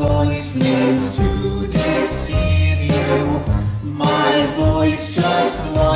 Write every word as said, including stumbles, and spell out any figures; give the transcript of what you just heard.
voice means to deceive you. My voice just wants